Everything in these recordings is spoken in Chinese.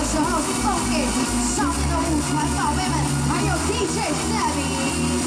时候送给上面的舞团宝贝们，还有 DJ Debbie。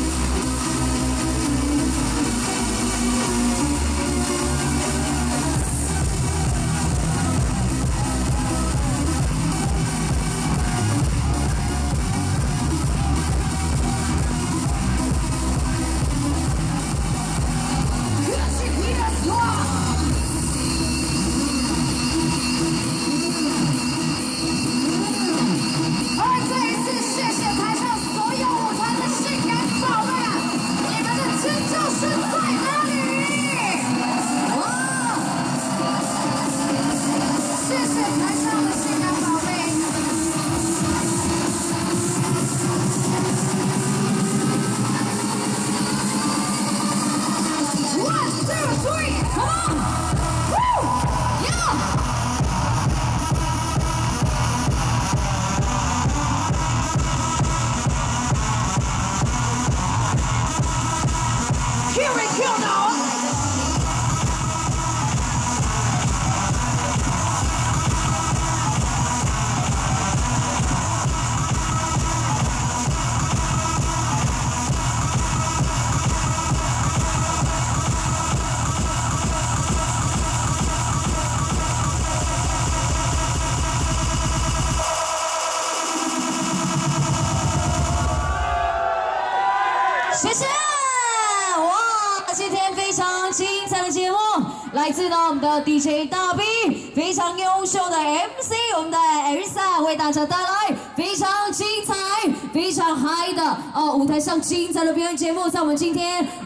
谢谢！哇，今天非常精彩的节目，来自呢我们的 DJ 大 B， 非常优秀的 MC， 我们的 Elisa 为大家带来非常精彩、非常嗨的舞台上精彩的表演节目，在我们今天。